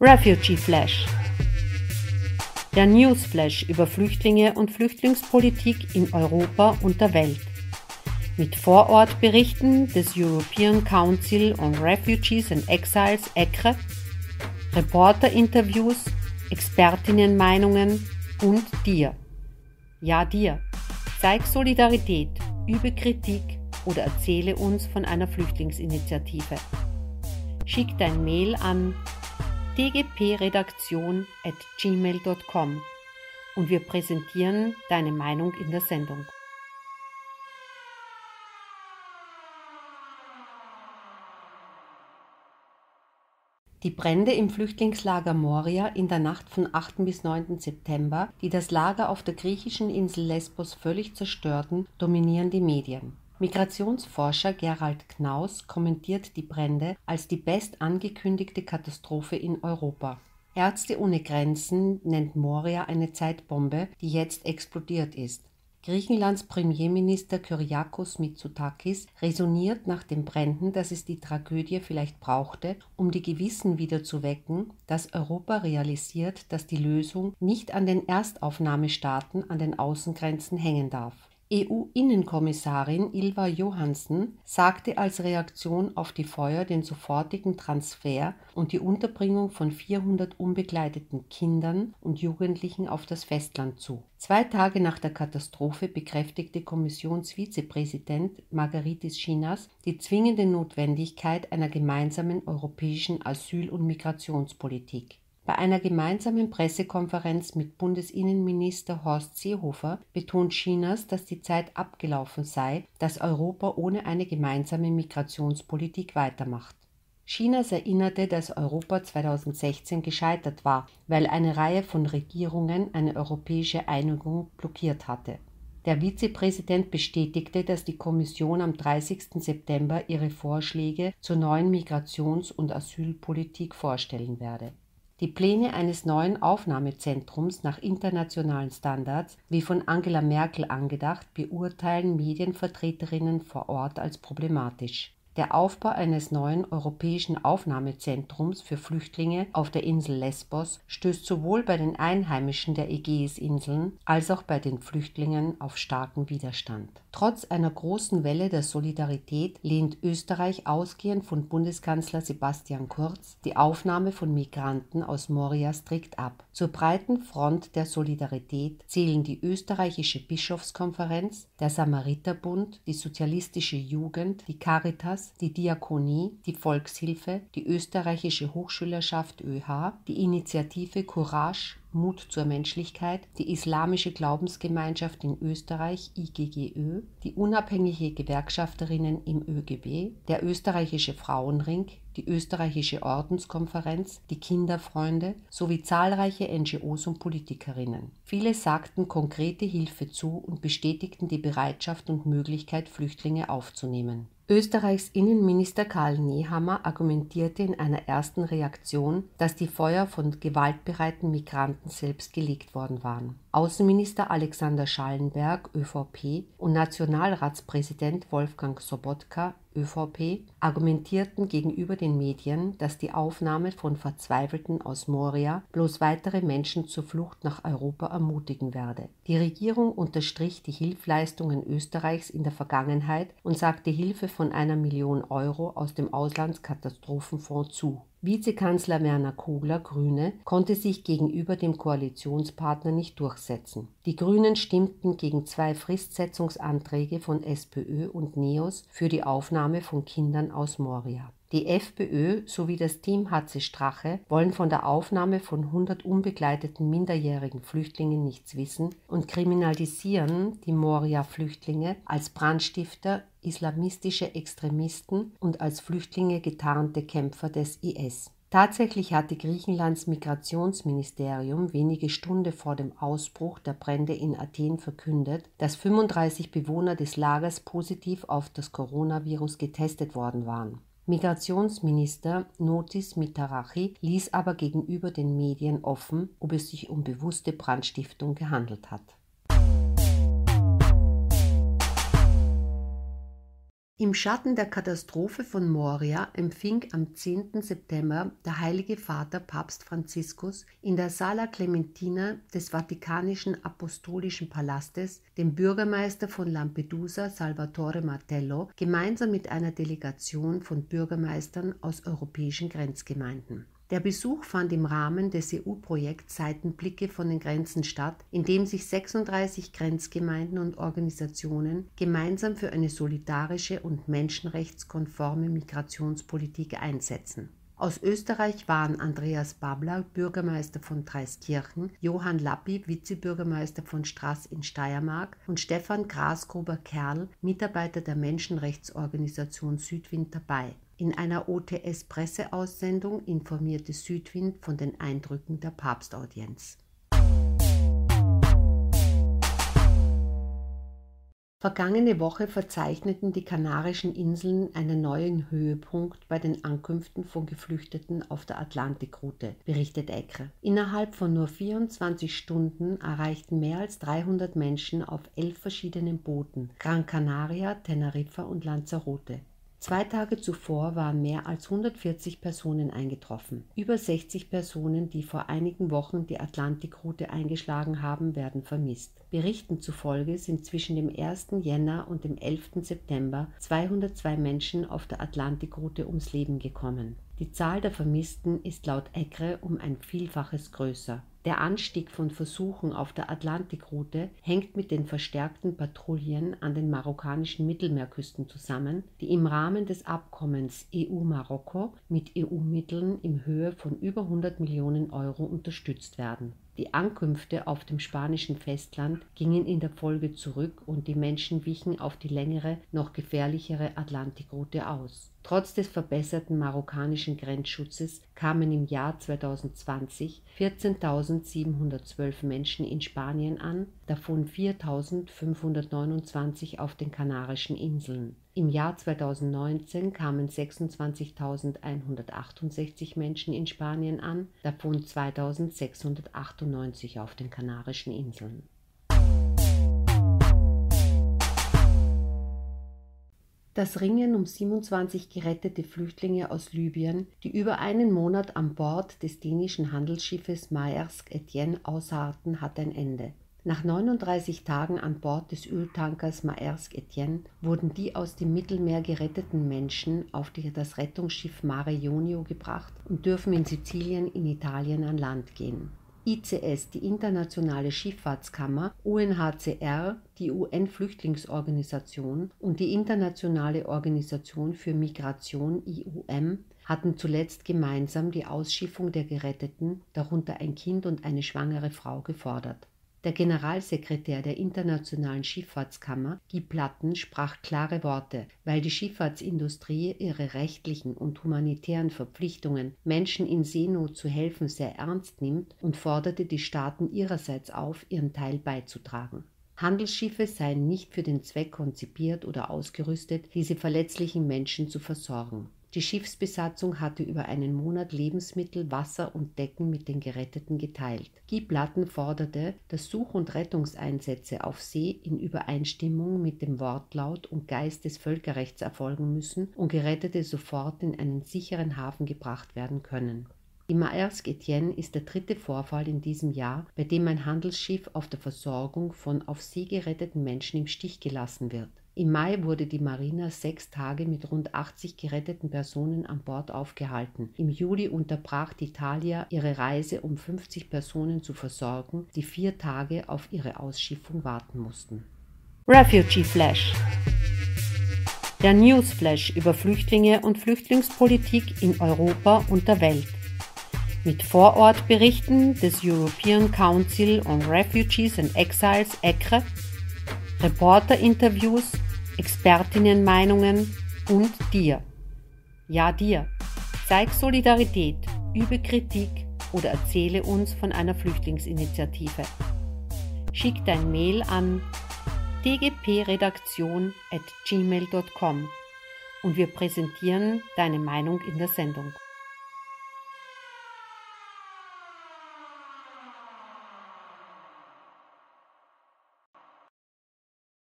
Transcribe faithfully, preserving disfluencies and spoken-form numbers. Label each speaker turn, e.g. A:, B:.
A: Refugee Flash. Der Newsflash über Flüchtlinge und Flüchtlingspolitik in Europa und der Welt. Mit Vorortberichten des European Council on Refugees and Exiles E C R E, Reporterinterviews, Expertinnenmeinungen und dir. Ja, dir. Zeig Solidarität, übe Kritik oder erzähle uns von einer Flüchtlingsinitiative. Schick dein Mail an d g p redaktion at gmail dot com und wir präsentieren deine Meinung in der Sendung. Die Brände im Flüchtlingslager Moria in der Nacht von achten bis neunten September, die das Lager auf der griechischen Insel Lesbos völlig zerstörten, dominieren die Medien. Migrationsforscher Gerald Knaus kommentiert die Brände als die best angekündigte Katastrophe in Europa. Ärzte ohne Grenzen nennt Moria eine Zeitbombe, die jetzt explodiert ist. Griechenlands Premierminister Kyriakos Mitsotakis resoniert nach den Bränden, dass es die Tragödie vielleicht brauchte, um die Gewissen wieder zu wecken, dass Europa realisiert, dass die Lösung nicht an den Erstaufnahmestaaten an den Außengrenzen hängen darf. E U-Innenkommissarin Ylva Johansson sagte als Reaktion auf die Feuer den sofortigen Transfer und die Unterbringung von vierhundert unbegleiteten Kindern und Jugendlichen auf das Festland zu. Zwei Tage nach der Katastrophe bekräftigte Kommissionsvizepräsident Margaritis Schinas die zwingende Notwendigkeit einer gemeinsamen europäischen Asyl- und Migrationspolitik. Bei einer gemeinsamen Pressekonferenz mit Bundesinnenminister Horst Seehofer betont Schinas, dass die Zeit abgelaufen sei, dass Europa ohne eine gemeinsame Migrationspolitik weitermacht. Schinas erinnerte, dass Europa zweitausendsechzehn gescheitert war, weil eine Reihe von Regierungen eine europäische Einigung blockiert hatte. Der Vizepräsident bestätigte, dass die Kommission am dreißigsten September ihre Vorschläge zur neuen Migrations- und Asylpolitik vorstellen werde. Die Pläne eines neuen Aufnahmezentrums nach internationalen Standards, wie von Angela Merkel angedacht, beurteilen Medienvertreterinnen vor Ort als problematisch. Der Aufbau eines neuen europäischen Aufnahmezentrums für Flüchtlinge auf der Insel Lesbos stößt sowohl bei den Einheimischen der Ägäisinseln als auch bei den Flüchtlingen auf starken Widerstand. Trotz einer großen Welle der Solidarität lehnt Österreich ausgehend von Bundeskanzler Sebastian Kurz die Aufnahme von Migranten aus Moria strikt ab. Zur breiten Front der Solidarität zählen die österreichische Bischofskonferenz, der Samariterbund, die Sozialistische Jugend, die Caritas, die Diakonie, die Volkshilfe, die österreichische Hochschülerschaft ÖH, die Initiative Courage, Mut zur Menschlichkeit, die Islamische Glaubensgemeinschaft in Österreich I G G Ö, die unabhängige Gewerkschafterinnen im ÖGB, der österreichische Frauenring, die österreichische Ordenskonferenz, die Kinderfreunde sowie zahlreiche N G Os und Politikerinnen. Viele sagten konkrete Hilfe zu und bestätigten die Bereitschaft und Möglichkeit, Flüchtlinge aufzunehmen. Österreichs Innenminister Karl Nehammer argumentierte in einer ersten Reaktion, dass die Feuer von gewaltbereiten Migranten selbst gelegt worden waren. Außenminister Alexander Schallenberg, ÖVP, und Nationalratspräsident Wolfgang Sobotka, ÖVP, argumentierten gegenüber den Medien, dass die Aufnahme von Verzweifelten aus Moria bloß weitere Menschen zur Flucht nach Europa ermutigen werde. Die Regierung unterstrich die Hilfsleistungen Österreichs in der Vergangenheit und sagte Hilfe von einer Million Euro aus dem Auslandskatastrophenfonds zu. Vizekanzler Werner Kogler, Grüne, konnte sich gegenüber dem Koalitionspartner nicht durchsetzen. Die Grünen stimmten gegen zwei Fristsetzungsanträge von SPÖ und NEOS für die Aufnahme von Kindern aus Moria. Die FPÖ sowie das Team Hatze Strache wollen von der Aufnahme von hundert unbegleiteten minderjährigen Flüchtlingen nichts wissen und kriminalisieren die Moria-Flüchtlinge als Brandstifter, islamistische Extremisten und als Flüchtlinge getarnte Kämpfer des I S. Tatsächlich hatte Griechenlands Migrationsministerium wenige Stunden vor dem Ausbruch der Brände in Athen verkündet, dass fünfunddreißig Bewohner des Lagers positiv auf das Coronavirus getestet worden waren. Migrationsminister Notis Mitarachi ließ aber gegenüber den Medien offen, ob es sich um bewusste Brandstiftung gehandelt hat. Im Schatten der Katastrophe von Moria empfing am zehnten September der Heilige Vater Papst Franziskus in der Sala Clementina des Vatikanischen Apostolischen Palastes den Bürgermeister von Lampedusa, Salvatore Martello, gemeinsam mit einer Delegation von Bürgermeistern aus europäischen Grenzgemeinden. Der Besuch fand im Rahmen des E U-Projekts Seitenblicke von den Grenzen statt, in dem sich sechsunddreißig Grenzgemeinden und Organisationen gemeinsam für eine solidarische und menschenrechtskonforme Migrationspolitik einsetzen. Aus Österreich waren Andreas Babler, Bürgermeister von Traiskirchen, Johann Lappi, Vizebürgermeister von Straß in Steiermark und Stefan Grasgruber-Kerl, Mitarbeiter der Menschenrechtsorganisation Südwind, dabei. In einer O T S-Presseaussendung informierte Südwind von den Eindrücken der Papstaudienz. Vergangene Woche verzeichneten die Kanarischen Inseln einen neuen Höhepunkt bei den Ankünften von Geflüchteten auf der Atlantikroute, berichtet ECRE. Innerhalb von nur vierundzwanzig Stunden erreichten mehr als dreihundert Menschen auf elf verschiedenen Booten Gran Canaria, Teneriffa und Lanzarote. Zwei Tage zuvor waren mehr als hundertvierzig Personen eingetroffen. Über sechzig Personen, die vor einigen Wochen die Atlantikroute eingeschlagen haben, werden vermisst. Berichten zufolge sind zwischen dem ersten Jänner und dem elften September zweihundertzwei Menschen auf der Atlantikroute ums Leben gekommen. Die Zahl der Vermissten ist laut ECRE um ein Vielfaches größer. Der Anstieg von Versuchen auf der Atlantikroute hängt mit den verstärkten Patrouillen an den marokkanischen Mittelmeerküsten zusammen, die im Rahmen des Abkommens E U-Marokko mit E U-Mitteln in Höhe von über hundert Millionen Euro unterstützt werden. Die Ankünfte auf dem spanischen Festland gingen in der Folge zurück und die Menschen wichen auf die längere, noch gefährlichere Atlantikroute aus. Trotz des verbesserten marokkanischen Grenzschutzes kamen im Jahr zweitausendzwanzig vierzehntausendsiebenhundertzwölf Menschen in Spanien an, davon viertausendfünfhundertneunundzwanzig auf den Kanarischen Inseln. Im Jahr zweitausendneunzehn kamen sechsundzwanzigtausendeinhundertachtundsechzig Menschen in Spanien an, davon zweitausendsechshundertachtundneunzig auf den Kanarischen Inseln. Das Ringen um siebenundzwanzig gerettete Flüchtlinge aus Libyen, die über einen Monat an Bord des dänischen Handelsschiffes Maersk Etienne ausharrten, hat ein Ende. Nach neununddreißig Tagen an Bord des Öltankers Maersk Etienne wurden die aus dem Mittelmeer geretteten Menschen auf die, das Rettungsschiff Mare Jonio gebracht und dürfen in Sizilien in Italien an Land gehen. I C S, die Internationale Schifffahrtskammer, U N H C R, die U N-Flüchtlingsorganisation und die Internationale Organisation für Migration I O M hatten zuletzt gemeinsam die Ausschiffung der Geretteten, darunter ein Kind und eine schwangere Frau, gefordert. Der Generalsekretär der Internationalen Schifffahrtskammer, Guy Platten, sprach klare Worte, weil die Schifffahrtsindustrie ihre rechtlichen und humanitären Verpflichtungen, Menschen in Seenot zu helfen, sehr ernst nimmt, und forderte die Staaten ihrerseits auf, ihren Teil beizutragen. Handelsschiffe seien nicht für den Zweck konzipiert oder ausgerüstet, diese verletzlichen Menschen zu versorgen. Die Schiffsbesatzung hatte über einen Monat Lebensmittel, Wasser und Decken mit den Geretteten geteilt. Guy Platten forderte, dass Such- und Rettungseinsätze auf See in Übereinstimmung mit dem Wortlaut und Geist des Völkerrechts erfolgen müssen und Gerettete sofort in einen sicheren Hafen gebracht werden können. Die Maersk Etienne ist der dritte Vorfall in diesem Jahr, bei dem ein Handelsschiff auf der Versorgung von auf See geretteten Menschen im Stich gelassen wird. Im Mai wurde die Marina sechs Tage mit rund achtzig geretteten Personen an Bord aufgehalten. Im Juli unterbrach die Thalia ihre Reise, um fünfzig Personen zu versorgen, die vier Tage auf ihre Ausschiffung warten mussten. Refugee Flash. Der Newsflash über Flüchtlinge und Flüchtlingspolitik in Europa und der Welt. Mit Vorortberichten des European Council on Refugees and Exiles ECRE, Reporterinterviews, Expertinnenmeinungen und dir. Ja, dir. Zeig Solidarität, übe Kritik oder erzähle uns von einer Flüchtlingsinitiative. Schick dein Mail an d g p redaktion at gmail punkt com und wir präsentieren deine Meinung in der Sendung.